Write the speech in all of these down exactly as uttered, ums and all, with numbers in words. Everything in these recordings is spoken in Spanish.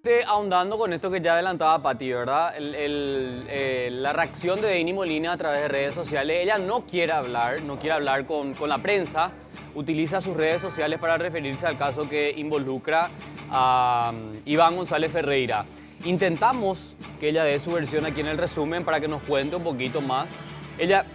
Te- Ahondando con esto que ya adelantaba Pati, ¿verdad? El- el, eh, la reacción de Deini Molina a través de redes sociales, ella no quiere hablar, no quiere hablar con, con la prensa, utiliza sus redes sociales para referirse al caso que involucra a um, Iván González Ferreira. Intentamos que ella dé su versión aquí en el resumen para que nos cuente un poquito más. Ella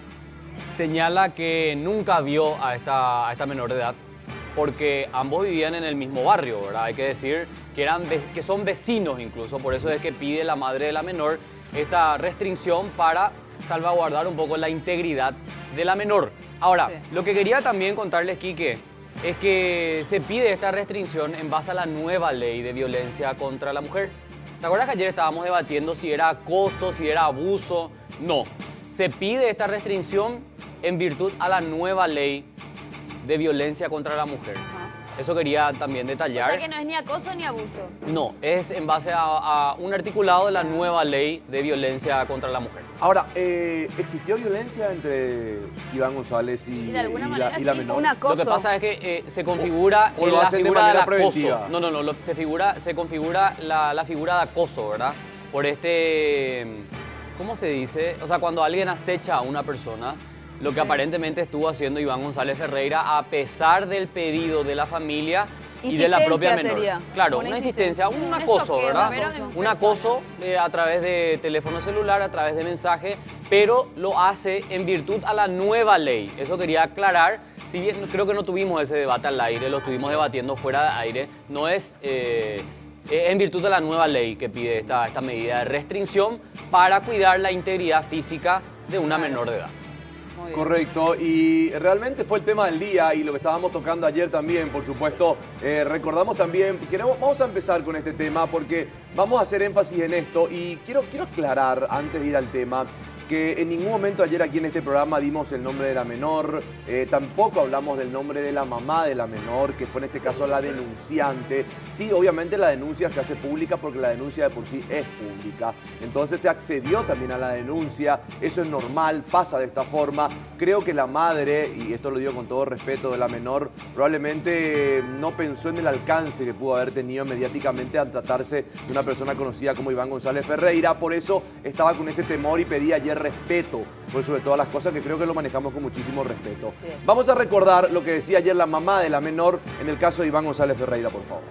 señala que nunca vio a esta, a esta menor de edad, porque ambos vivían en el mismo barrio, ¿verdad? Hay que decir que, eran, que son vecinos incluso, por eso es que pide la madre de la menor esta restricción para salvaguardar un poco la integridad de la menor. Ahora, sí. Lo que quería también contarles, Quique, es que se pide esta restricción en base a la nueva ley de violencia contra la mujer. ¿Te acuerdas que ayer estábamos debatiendo si era acoso, si era abuso? No, se pide esta restricción en virtud a la nueva ley de violencia contra la mujer. Ajá. Eso quería también detallar. O sea que no es ni acoso ni abuso. No, es en base a, a un articulado de la nueva ley de violencia contra la mujer. Ahora, eh, ¿existió violencia entre Iván González y, y, de alguna y manera, la, y la sí, menor? un acoso. Lo que pasa es que eh, se configura o, o lo la hacen figura de manera del acoso. preventiva. No, no, no, lo, se, figura, se configura la, la figura de acoso, ¿verdad? Por este, ¿cómo se dice? O sea, cuando alguien acecha a una persona, lo que sí. aparentemente estuvo haciendo Iván González Ferreira, a pesar del pedido de la familia y de la propia menor. Sería. Claro, una, una insistencia, un, un acoso, toqueo, ¿verdad? Un acoso eh, a través de teléfono celular, a través de mensaje, pero lo hace en virtud a la nueva ley. Eso quería aclarar. Si bien creo que no tuvimos ese debate al aire, lo estuvimos debatiendo fuera de aire, no es eh, en virtud de la nueva ley que pide esta, esta medida de restricción para cuidar la integridad física de una menor de edad. Correcto, y realmente fue el tema del día y lo que estábamos tocando ayer también, por supuesto. Eh, recordamos también, queremos, vamos a empezar con este tema porque vamos a hacer énfasis en esto y quiero, quiero aclarar antes de ir al tema que en ningún momento ayer aquí en este programa dimos el nombre de la menor, eh, tampoco hablamos del nombre de la mamá de la menor, que fue en este caso la denunciante. Sí, obviamente la denuncia se hace pública porque la denuncia de por sí es pública. Entonces se accedió también a la denuncia, eso es normal, pasa de esta forma. Creo que la madre, y esto lo digo con todo respeto de la menor, probablemente no pensó en el alcance que pudo haber tenido mediáticamente al tratarse de una persona conocida como Iván González Ferreira, por eso estaba con ese temor y pedía ayer respeto por sobre todas las cosas, que creo que lo manejamos con muchísimo respeto. Vamos a recordar lo que decía ayer la mamá de la menor en el caso de Iván González Ferreira, por favor.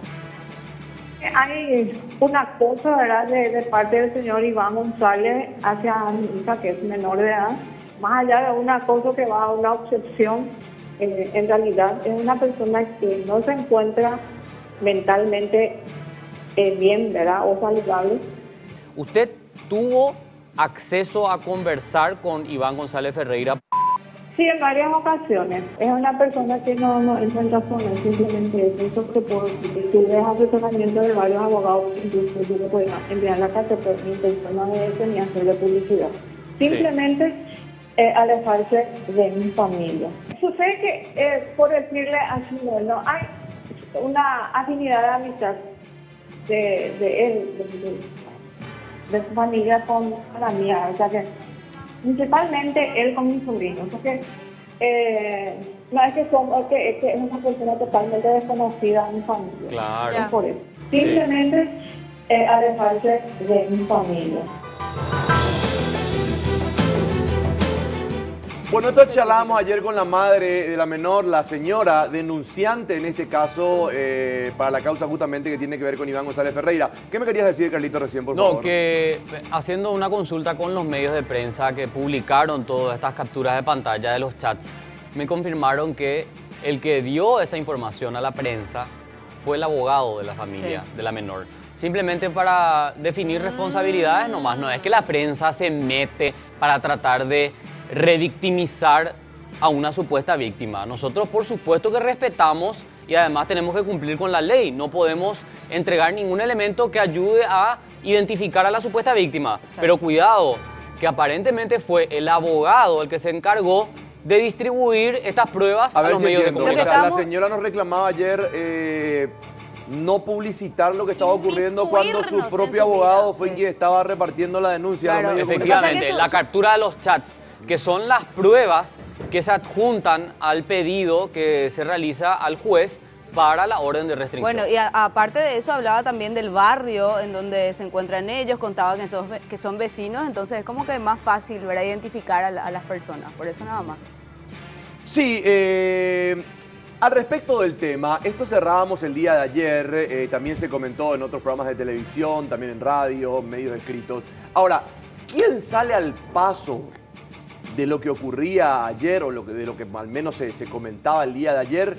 Hay una cosa, ¿verdad?, de, de parte del señor Iván González hacia mi hija, que es menor de edad, más allá de una cosa que va a una obsesión, eh, en realidad es una persona que no se encuentra mentalmente eh, bien, ¿verdad?, o saludable. ¿Usted tuvo acceso a conversar con Iván González Ferreira? Sí, en varias ocasiones. Es una persona que no, no entra en razón, simplemente eso. Eso que por tuve asesoramiento de varios abogados, incluso yo le podía enviar la carta, pero mi intención no es eso ni hacerle publicidad. Simplemente sí. eh, alejarse de mi familia. Sucede que, eh, por decirle así, bueno, hay una afinidad de amistad de, de él, de, de, de su familia con la mía, o sea que principalmente él con mis sobrinos, porque eh, no es que, son, es, que, es que es una persona totalmente desconocida en mi familia. Claro. Es por eso. Simplemente sí. eh, alejarse de mi familia. Bueno, esto charlábamos ayer con la madre de la menor, la señora denunciante en este caso eh, para la causa justamente que tiene que ver con Iván González Ferreira. ¿Qué me querías decir, Carlito, recién, por no, favor? No, que haciendo una consulta con los medios de prensa que publicaron todas estas capturas de pantalla de los chats, me confirmaron que el que dio esta información a la prensa fue el abogado de la familia, sí. de la menor. Simplemente para definir responsabilidades nomás, no es que la prensa se mete para tratar de revictimizar a una supuesta víctima. Nosotros, por supuesto, que respetamos y además tenemos que cumplir con la ley. No podemos entregar ningún elemento que ayude a identificar a la supuesta víctima. Exacto. Pero cuidado, que aparentemente fue el abogado el que se encargó de distribuir estas pruebas a, a los si medios entiendo. de comunicación. O sea, la señora nos reclamaba ayer eh, no publicitar lo que estaba ocurriendo cuando su propio abogado fue quien estaba repartiendo la denuncia. Claro. A los medios Efectivamente, o sea, la captura de los chats, que son las pruebas que se adjuntan al pedido que se realiza al juez para la orden de restricción. Bueno, y a- aparte de eso hablaba también del barrio en donde se encuentran ellos, contaba que son, ve- que son vecinos, entonces es como que es más fácil, ¿verdad?, identificar a, la- a las personas, por eso nada más. Sí, eh, al respecto del tema, esto cerrábamos el día de ayer, eh, también se comentó en otros programas de televisión, también en radio, medios escritos. Ahora, ¿quién sale al paso de lo que ocurría ayer o lo que, de lo que al menos se, se comentaba el día de ayer?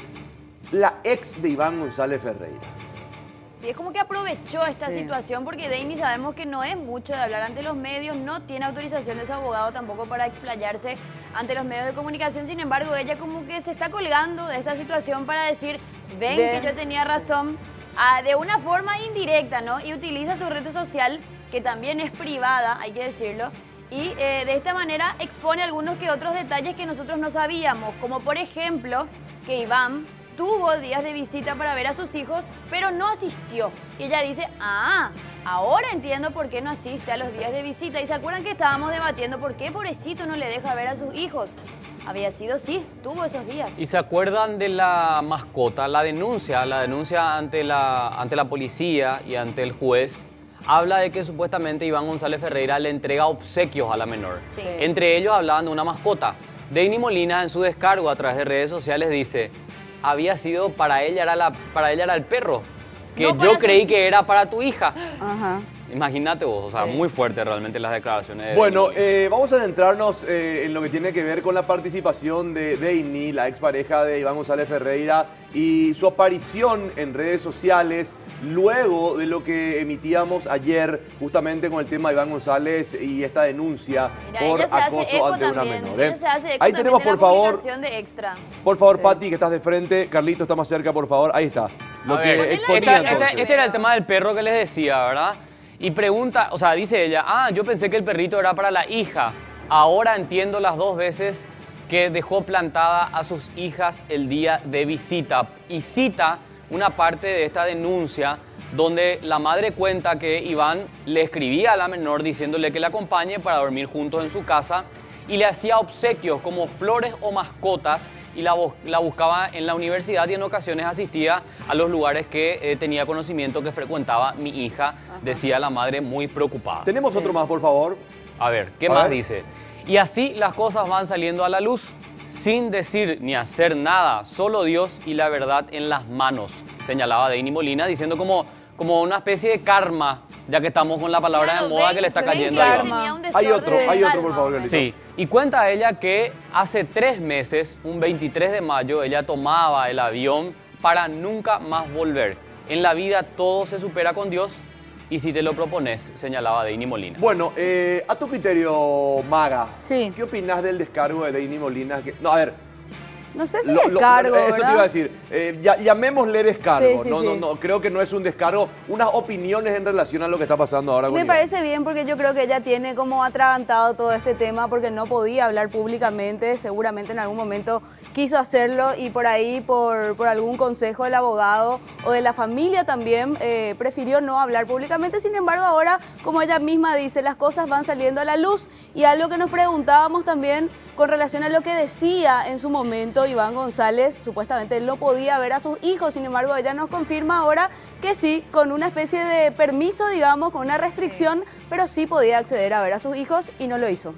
La ex de Iván González Ferreira. Sí, es como que aprovechó esta Sí. situación porque Deini sabemos que no es mucho de hablar ante los medios, no tiene autorización de su abogado tampoco para explayarse ante los medios de comunicación. Sin embargo, ella como que se está colgando de esta situación para decir, ven Ven. que yo tenía razón, ah, de una forma indirecta, ¿no? Y utiliza su red social, que también es privada, hay que decirlo, y eh, de esta manera expone algunos que otros detalles que nosotros no sabíamos, como por ejemplo que Iván tuvo días de visita para ver a sus hijos, pero no asistió. Y ella dice, ah, ahora entiendo por qué no asiste a los días de visita. Y se acuerdan que estábamos debatiendo por qué pobrecito no le deja ver a sus hijos. Había sido, sí, tuvo esos días. ¿Y se acuerdan de la mascota? La denuncia, la denuncia ante la, ante la policía y ante el juez, habla de que supuestamente Iván González Ferreira le entrega obsequios a la menor. Sí. Entre ellos hablaban de una mascota. Deini Molina, en su descargo a través de redes sociales, dice, había sido para ella, era, la, para ella era el perro, que No para yo su creí hija. que era para tu hija. Ajá. Imagínate vos, o sea, Sí. muy fuerte realmente las declaraciones de Bueno, Deini Molina. eh, vamos a adentrarnos eh, en lo que tiene que ver con la participación de Deini, la expareja de Iván González Ferreira, y su aparición en redes sociales luego de lo que emitíamos ayer justamente con el tema de Iván González y esta denuncia Mira, por ella se hace acoso eco ante una también, menor. ¿eh? ella se hace eco Ahí también tenemos, de por la favor, publicación de Extra. por favor, Sí. Pati, que estás de frente, Carlito está más cerca, por favor, ahí está. Lo A que ver, exponía esta- entonces. este, este era el tema del perro que les decía, ¿verdad? Y pregunta, o sea, dice ella, ah, yo pensé que el perrito era para la hija. Ahora entiendo las dos veces que dejó plantada a sus hijas el día de visita. Y cita una parte de esta denuncia donde la madre cuenta que Iván le escribía a la menor diciéndole que la acompañe para dormir juntos en su casa y le hacía obsequios como flores o mascotas y la, bu- la buscaba en la universidad y en ocasiones asistía a los lugares que eh, tenía conocimiento que frecuentaba mi hija, decía la madre muy preocupada. Tenemos otro más, por favor. A ver, ¿qué A más ver. dice? Y así las cosas van saliendo a la luz sin decir ni hacer nada, solo Dios y la verdad en las manos, señalaba Deini Molina, diciendo como, como una especie de karma, ya que estamos con la palabra Claro, de moda ven- que le está ven cayendo que a él Iván. tenía un Hay desorden otro, hay mental, otro, por favor, más o menos. Carlito. Sí, y cuenta ella que hace tres meses, un veintitrés de mayo, ella tomaba el avión para nunca más volver. En la vida todo se supera con Dios y si te lo propones, señalaba Deini Molina. Bueno, eh, a tu criterio, Maga, Sí. ¿qué opinas del descargo de Deini Molina? Que, no, a ver, No sé si lo- lo- descargo, eso te ¿verdad? iba a decir. Eh, ya- llamémosle descargo. Sí, sí, no, no, sí. no, creo que no es un descargo. Unas opiniones en relación a lo que está pasando ahora con Me Iván. parece bien porque yo creo que ella tiene como atragantado todo este tema porque no podía hablar públicamente, seguramente en algún momento quiso hacerlo y por ahí, por, por algún consejo del abogado o de la familia también, eh, prefirió no hablar públicamente. Sin embargo, ahora, como ella misma dice, las cosas van saliendo a la luz y algo que nos preguntábamos también con relación a lo que decía en su momento Iván González, supuestamente él no podía ver a sus hijos, sin embargo ella nos confirma ahora que sí, con una especie de permiso, digamos, con una restricción, pero sí podía acceder a ver a sus hijos y no lo hizo.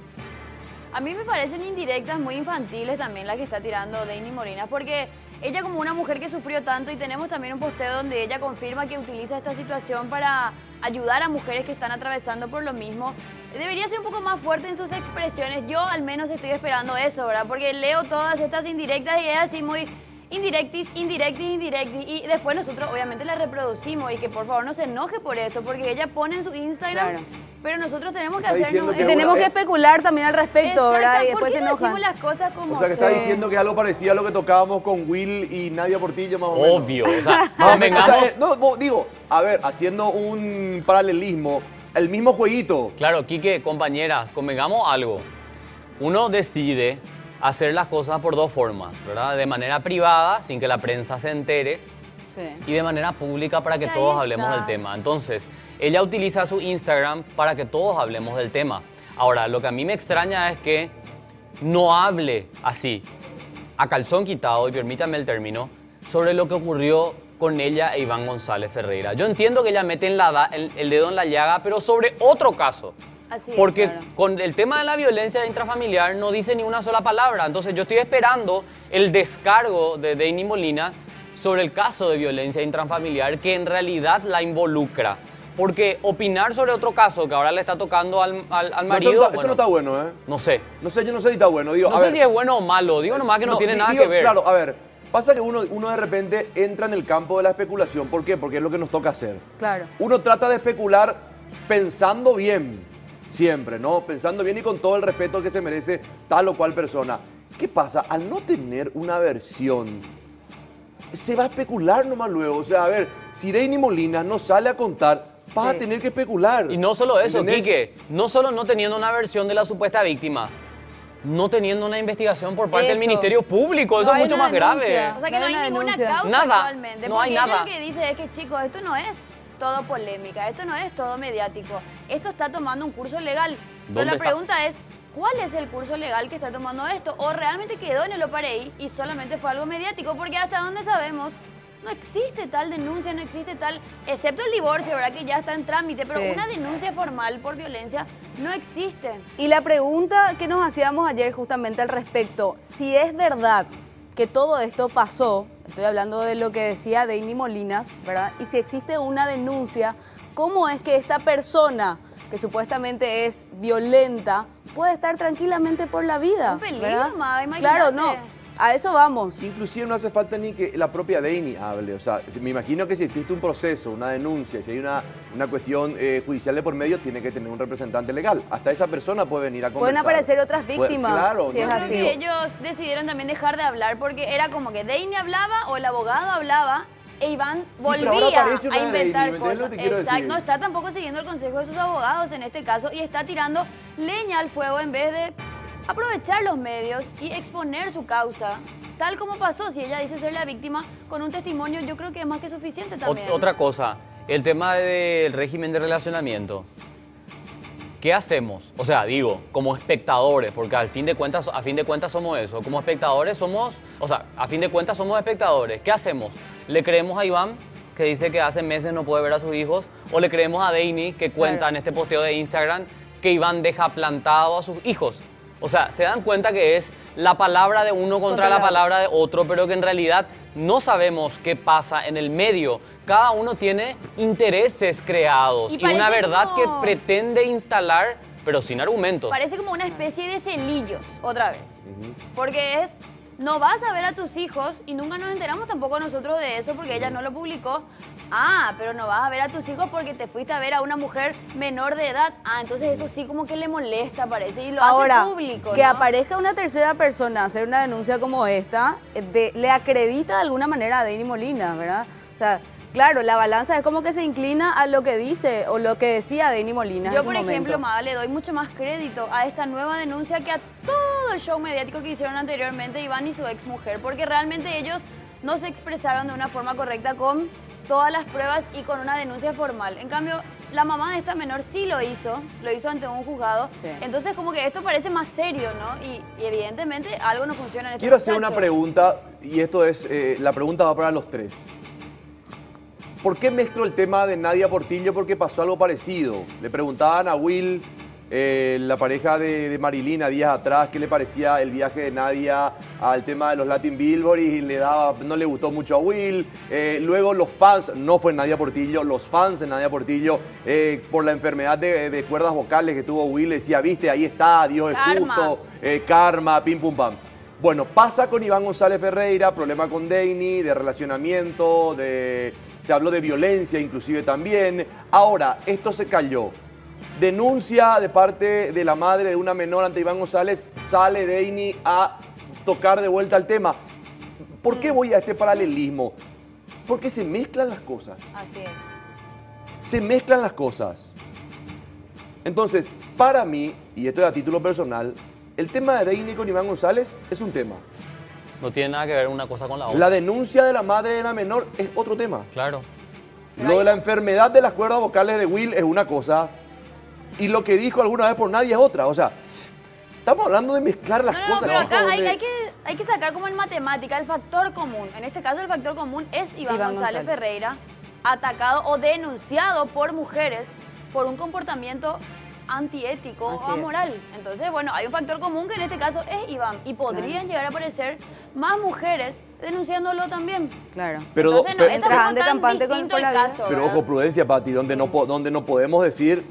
A mí me parecen indirectas muy infantiles también las que está tirando Deini Molina, porque ella como una mujer que sufrió tanto, y tenemos también un posteo donde ella confirma que utiliza esta situación para ayudar a mujeres que están atravesando por lo mismo, debería ser un poco más fuerte en sus expresiones. Yo al menos estoy esperando eso, ¿verdad? Porque leo todas estas indirectas y es así muy indirectis, indirectis, indirectis, y después nosotros obviamente la reproducimos y que por favor no se enoje por esto, porque ella pone en su Instagram, Claro. pero nosotros tenemos que Está diciendo hacernos... que Y es tenemos una- que especular también al respecto, ¿verdad? Y Exacto, ¿por después qué se no decimos enojan. las cosas como O sea, que está son? diciendo que es algo parecido a lo que tocábamos con Will y Nadia Portillo, más o menos. Obvio, o sea, Más o menos, o sea, convengamos- eh, no, vos- digo, a ver, haciendo un paralelismo, el mismo jueguito. Claro, Quique, compañeras, convengamos algo. Uno decide hacer las cosas por dos formas, ¿verdad? De manera privada, sin que la prensa se entere, Sí. y de manera pública para que Y ahí todos hablemos está. del tema. Entonces, ella utiliza su Instagram para que todos hablemos del tema. Ahora, lo que a mí me extraña es que no hable así, a calzón quitado, y permítame el término, sobre lo que ocurrió con ella e Iván González Ferreira. Yo entiendo que ella mete en la, el, el dedo en la llaga, pero sobre otro caso. Así es, Porque claro. con el tema de la violencia intrafamiliar no dice ni una sola palabra. Entonces yo estoy esperando el descargo de Deini Molina sobre el caso de violencia intrafamiliar que en realidad la involucra. Porque opinar sobre otro caso que ahora le está tocando al, al, al No, marido... eso, no está, bueno, eso no está bueno, ¿eh? No sé. No sé, yo no sé si está bueno. Digo, No a sé ver, si es bueno o malo. Digo nomás que no, tiene di- nada digo, que ver. Claro, a ver, pasa que uno, uno de repente entra en el campo de la especulación. ¿Por qué? Porque es lo que nos toca hacer. Claro. Uno trata de especular pensando bien, siempre, ¿no? Pensando bien y con todo el respeto que se merece tal o cual persona. ¿Qué pasa? Al no tener una versión, se va a especular nomás luego. O sea, a ver, si Deini Molina no sale a contar, vas Sí. a tener que especular. Y no solo eso, ¿entendés? Quique, no solo no teniendo una versión de la supuesta víctima, no teniendo una investigación por parte del Eso. Ministerio Público, eso No es hay mucho una más grave. denuncia. O sea que no, No hay hay una ninguna denuncia. causa Nada, actualmente. no hay porque nada. ella lo que dice es que, chicos, esto no es todo polémica, esto no es todo mediático. Esto está tomando un curso legal. Pero ¿Dónde la está? pregunta es, ¿cuál es el curso legal que está tomando esto? ¿O realmente quedó en el OPAREI y solamente fue algo mediático? Porque hasta donde sabemos, no existe tal denuncia, no existe tal, excepto el divorcio, ¿verdad? Que ya está en trámite, pero Sí. una denuncia formal por violencia no existe. Y la pregunta que nos hacíamos ayer justamente al respecto, si es verdad que todo esto pasó, estoy hablando de lo que decía Deini Molinas, ¿verdad? Y si existe una denuncia, ¿cómo es que esta persona que supuestamente es violenta puede estar tranquilamente por la vida? Un peligro, ¿verdad? ma, imagínate. Claro, no, a eso vamos. Inclusive no hace falta ni que la propia Deini hable. O sea, si- me imagino que si existe un proceso, una denuncia, si hay una, una cuestión eh, judicial de por medio, tiene que tener un representante legal. Hasta esa persona puede venir a conversar. Pueden aparecer otras Puede- víctimas, claro, si no, es Yo no, así. creo que ellos decidieron también dejar de hablar porque era como que Deini hablaba o el abogado hablaba e Iván pero ahora volvía aparece una a inventar Deini, ¿me entendés lo cosas. que te quiero Exacto, decir? no está tampoco siguiendo el consejo de sus abogados en este caso y está tirando leña al fuego en vez de aprovechar los medios y exponer su causa. Tal como pasó, si ella dice ser la víctima, con un testimonio yo creo que es más que suficiente también. Ot- Otra cosa, el tema del régimen de relacionamiento. ¿Qué hacemos? O sea, digo, como espectadores, porque al fin de cuentas, a fin de cuentas somos eso. Como espectadores somos, o sea, a fin de cuentas somos espectadores. ¿Qué hacemos? ¿Le creemos a Iván, que dice que hace meses no puede ver a sus hijos? ¿O le creemos a Deini, que cuenta Claro. en este posteo de Instagram que Iván deja plantado a sus hijos? O sea, se dan cuenta que es la palabra de uno contra, Contra la la- palabra de otro, pero que en realidad no sabemos qué pasa en el medio. Cada uno tiene intereses creados Y y, una parece verdad como- que pretende instalar, pero sin argumentos. Parece como una especie de celillos, otra vez. Porque es, no vas a ver a tus hijos, y nunca nos enteramos tampoco nosotros de eso porque ella no lo publicó. Ah, pero no vas a ver a tus hijos porque te fuiste a ver a una mujer menor de edad. Ah, entonces eso sí como que le molesta, parece, y lo Ahora, hace público, que ¿no? aparezca una tercera persona a hacer una denuncia como esta, eh, de- le acredita de alguna manera a Deini Molina, ¿verdad? O sea, claro, la balanza es como que se inclina a lo que dice o lo que decía Deini Molina en Yo, su por momento. ejemplo, Mada, le doy mucho más crédito a esta nueva denuncia que a todo el show mediático que hicieron anteriormente Iván y su ex mujer, porque realmente ellos no se expresaron de una forma correcta con todas las pruebas y con una denuncia formal. En cambio, la mamá de esta menor sí lo hizo, lo hizo ante un juzgado. Sí. Entonces, como que esto parece más serio, ¿no? Y, y evidentemente algo no funciona en este Quiero hacer una muchacho. pregunta, y esto es, eh, la pregunta va para los tres. ¿Por qué mezclo el tema de Nadia Portillo? Porque pasó algo parecido. Le preguntaban a Will, eh, la pareja de, de Marilina, días atrás, qué le parecía el viaje de Nadia al tema de los Latin Billboard y le daba, no le gustó mucho a Will. Eh, luego los fans, no fue Nadia Portillo, los fans de Nadia Portillo, eh, por la enfermedad de, de cuerdas vocales que tuvo Will, le decía, viste, ahí está, Dios es Karma. justo, eh, karma, pim pum pam. Bueno, pasa con Iván González Ferreira, problema con Deini, de relacionamiento, de, se habló de violencia inclusive también. Ahora, esto se cayó. Denuncia de parte de la madre de una menor ante Iván González, sale Deini a tocar de vuelta el tema. ¿Por qué voy a este paralelismo? Porque se mezclan las cosas. Así es. Se mezclan las cosas. Entonces, para mí, y esto es a título personal, el tema de Deini con Iván González es un tema. No tiene nada que ver una cosa con la otra. La denuncia de la madre de la menor es otro tema. Claro. Lo de la enfermedad de las cuerdas vocales de Will es una cosa. Y lo que dijo alguna vez por nadie es otra. O sea, estamos hablando de mezclar las No, no, no, cosas, pero chicos. acá hay, donde- hay que, hay hay que sacar como en matemática el factor común. En este caso el factor común es Iván, Iván González, González Ferreira, atacado o denunciado por mujeres por un comportamiento antiético Así o es. amoral. Entonces, bueno, hay un factor común que en este caso es Iván y podrían llegar a aparecer más mujeres denunciándolo también. Claro. Pero, Entonces, no, pero- es Mientras como ande tan campante con- distinto con la el vida. caso, Pero ¿verdad? ojo, prudencia, Pati, donde no, po- donde no podemos decir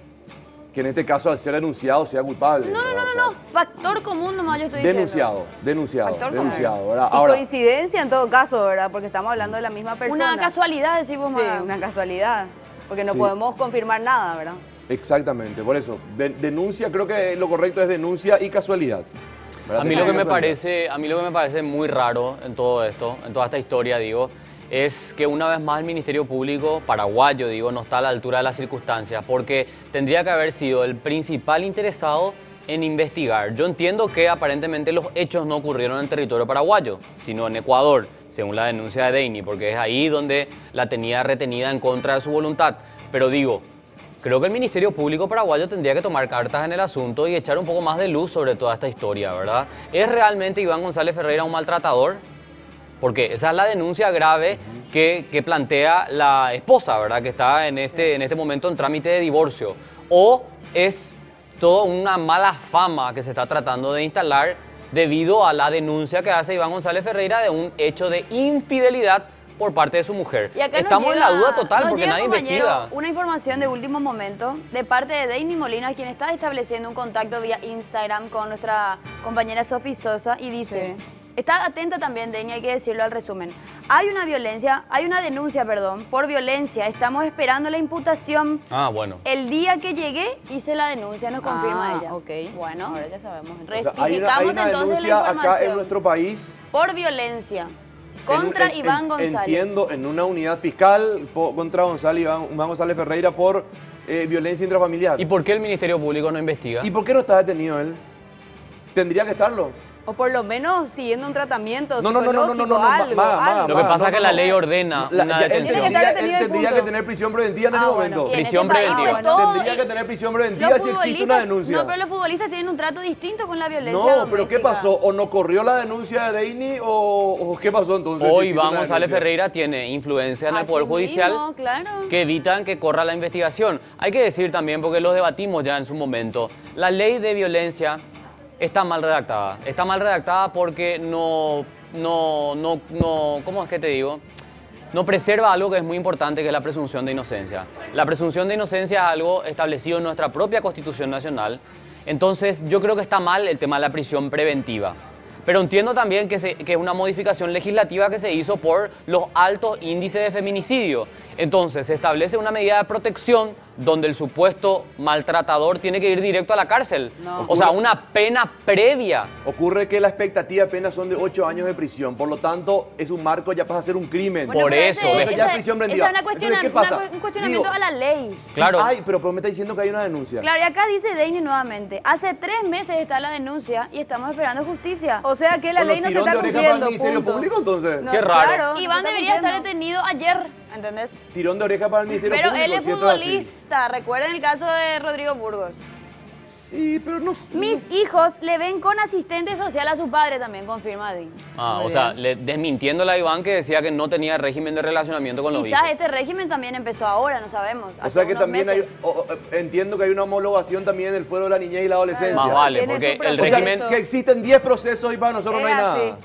que en este caso al ser denunciado sea culpable. No, no, ¿verdad? no, O no, sea, no, factor común nomás yo estoy diciendo. Denunciado, denunciado, Factor común. denunciado. ¿verdad? Y Ahora, coincidencia en todo caso, ¿verdad? Porque estamos hablando de la misma persona. Una casualidad, decimos Sí, más. una casualidad. Porque no Sí. podemos confirmar nada, ¿verdad? exactamente, por eso, de- denuncia, creo que lo correcto es denuncia y casualidad. ¿verdad? A mí, lo que Denuncia me y casualidad. parece, a mí lo que me parece muy raro en todo esto, en toda esta historia, digo, es que una vez más el Ministerio Público paraguayo, digo, no está a la altura de las circunstancias, porque tendría que haber sido el principal interesado en investigar. Yo entiendo que aparentemente los hechos no ocurrieron en territorio paraguayo, sino en Ecuador, según la denuncia de Deini, porque es ahí donde la tenía retenida en contra de su voluntad. Pero digo, creo que el Ministerio Público paraguayo tendría que tomar cartas en el asunto y echar un poco más de luz sobre toda esta historia, ¿verdad? ¿Es realmente Iván González Ferreira un maltratador? Porque esa es la denuncia grave que, que plantea la esposa, ¿verdad? Que está en este, en este momento en trámite de divorcio. O es toda una mala fama que se está tratando de instalar debido a la denuncia que hace Iván González Ferreira de un hecho de infidelidad por parte de su mujer. Y acá nos Estamos llega- en la duda total nos porque llega, nadie compañero, investiga. Una información de último momento de parte de Deini Molina, quien está estableciendo un contacto vía Instagram con nuestra compañera Sofi Sosa y dice, Sí. está atenta también Deini, hay que decirlo al resumen. Hay una violencia, hay una denuncia, perdón, por violencia. Estamos esperando la imputación. Ah, bueno. El día que llegué hice la denuncia, nos confirma Ah, ella. ok. Bueno, Ahora ya sabemos. O entonces. sea, hay una, hay rectificamos una entonces la denuncia acá en información. nuestro país. Por violencia en- contra en- Iván en- González. Entiendo, en una unidad fiscal po- contra González, Iván, Iván González Ferreira por eh, violencia intrafamiliar. ¿Y por qué el Ministerio Público no investiga? ¿Y por qué no está detenido él? Tendría que estarlo. O por lo menos siguiendo un tratamiento No, no, no, no, no, no, no, psicológico, ma- algo, ma- ma- algo. Lo que ma- pasa no, es que no, la no. ley ordena La- una ya- él detención. Tiene que tendría, estar detenido él y tendría punto. que tener prisión preventiva en Ah, ese bueno. momento. Y en Prisión este país, preventiva. pues, todo- Tendría y- que tener prisión los preventiva si existe una futbolistas- denuncia. No, pero los futbolistas tienen un trato distinto con la violencia No, pero doméstica. ¿qué pasó? ¿O no corrió la denuncia de Deini o, o qué pasó entonces? si Hoy existe Iván una González denuncia? Ferreira tiene influencia en el Así Poder mismo, Judicial claro. que evitan que corra la investigación. Hay que decir también, porque lo debatimos ya en su momento, la ley de violencia está mal redactada. Está mal redactada porque no, no, no, no, ¿cómo es que te digo? No preserva algo que es muy importante, que es la presunción de inocencia. La presunción de inocencia es algo establecido en nuestra propia Constitución Nacional. Entonces, yo creo que está mal el tema de la prisión preventiva. Pero entiendo también que, se- que es una modificación legislativa que se hizo por los altos índices de feminicidio. Entonces, se establece una medida de protección donde el supuesto maltratador tiene que ir directo a la cárcel. No. O sea, una pena previa. Ocurre que la expectativa apenas son de ocho años de prisión, por lo tanto, es un marco, ya pasa a ser un crimen. Por pero eso. ese- Entonces ya esa- prisión esa preventiva. es una cuestiona- Entonces, ¿qué pasa? una cu- un cuestionamiento Digo, a la ley. sí Claro. hay, pero, pero me está diciendo que hay una denuncia. Claro, y acá dice Deini nuevamente, hace tres meses está la denuncia y estamos esperando justicia. O sea que la Bueno, ley no se tirón está de oreja para el cumpliendo, Ministerio punto. Público, entonces. No, Qué raro. claro, no Iván se está debería estar cumpliendo. detenido ayer, ¿entendés? Tirón de oreja para el Ministerio Pero Público. él es si esto así. futbolista, recuerden el caso de Rodrigo Burgos. Sí, pero no... Mis hijos le ven con asistente social a su padre también, confirma Deini. Ah, Muy o sea, bien. le- desmintiéndole a Iván que decía que no tenía régimen de relacionamiento con los Quizás hijos. este régimen también empezó ahora, no sabemos. O hace sea que unos también hay, meses. o- o- entiendo que hay una homologación también en el fuero de la niñez y la adolescencia. Más vale, Tiene porque su el O sea, régimen... proceso. que existen diez procesos y para nosotros no hay Es nada. así.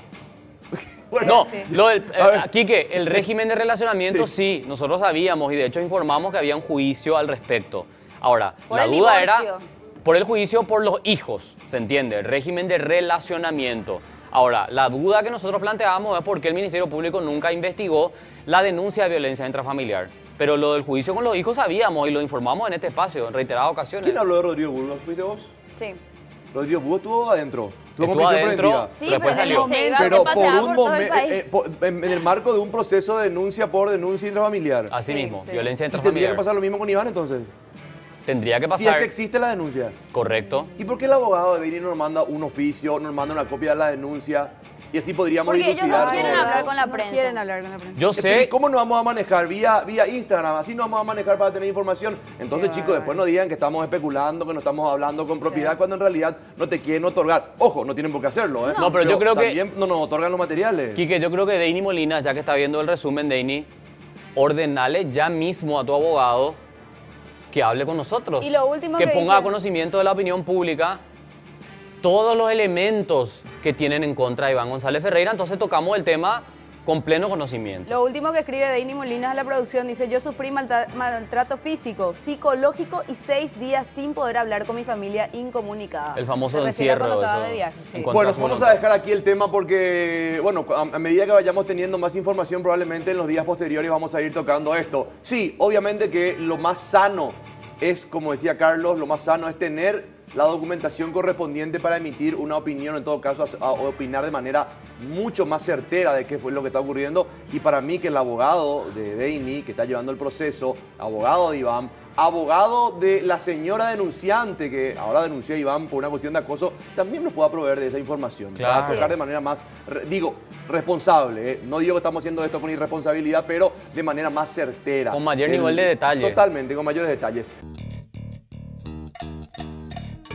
No, Sí. lo del, eh, A ver. aquí que el régimen de relacionamiento sí. Sí. nosotros sabíamos y de hecho informamos que había un juicio al respecto. Ahora, Por la el duda divorcio. era por el juicio por los hijos, ¿se entiende? El régimen de relacionamiento. Ahora, la duda que nosotros planteábamos es por qué el Ministerio Público nunca investigó la denuncia de violencia intrafamiliar. Pero lo del juicio con los hijos sabíamos y lo informamos en este espacio en reiteradas ocasiones. ¿Quién habló de Rodrigo Burgos? ¿Fuiste vos? Sí. Rodrigo Burgos estuvo adentro. Estuvo con Estuvo prisión adentro, preventiva. Sí, pero después pero salió. se iba, Pero se por paseaba un por todo el momento, país. eh, po- en, en el marco de un proceso de denuncia por denuncia intrafamiliar. Así Sí, mismo, sí. violencia ¿Y tendría intrafamiliar. que pasar lo mismo con Iván entonces? Tendría que Si es pasar, que existe la denuncia. correcto. ¿Y por qué el abogado de Deini nos manda un oficio, nos manda una copia de la denuncia? y así podríamos Porque ellos no dilucidar quieren todo. hablar con la No prensa. quieren hablar con la prensa. Yo Eh, pero ¿y sé, ¿Cómo nos vamos a manejar? Vía, vía Instagram, así nos vamos a manejar para tener información. Entonces, Qué chicos, bárbaro. después no digan que estamos especulando, que no estamos hablando con propiedad, Sí. cuando en realidad no te quieren otorgar. Ojo, no tienen por qué hacerlo, ¿eh? No, pero yo creo que- también no nos otorgan los materiales. Quique, yo creo que Deini Molina, ya que está viendo el resumen, Deini, ordenale ya mismo a tu abogado que hable con nosotros. Y lo último que que ponga dice- a conocimiento de la opinión pública todos los elementos que tienen en contra de Iván González Ferreira. Entonces tocamos el tema con pleno conocimiento. Lo último que escribe Deini Molinas a la producción dice: yo sufrí malta- maltrato físico, psicológico y seis días sin poder hablar con mi familia incomunicada. El famoso Se refiere a encierro, cuando estaba eso, de viaje. en Sí. cuanto- Bueno, Contra vamos su a dejar aquí el tema porque, bueno, a, a medida que vayamos teniendo más información, probablemente en los días posteriores vamos a ir tocando esto. Sí, obviamente que lo más sano es, como decía Carlos, lo más sano es tener la documentación correspondiente para emitir una opinión, en todo caso, a, a opinar de manera mucho más certera de qué fue lo que está ocurriendo. Y para mí, que el abogado de Deini, que está llevando el proceso, abogado de Iván, abogado de la señora denunciante, que ahora denunció a Iván por una cuestión de acoso, también nos pueda proveer de esa información. Claro. Para tocar de manera más, re- digo, responsable. ¿eh? No digo que estamos haciendo esto con irresponsabilidad, pero de manera más certera. Con mayor nivel de detalle. Totalmente, con mayores detalles.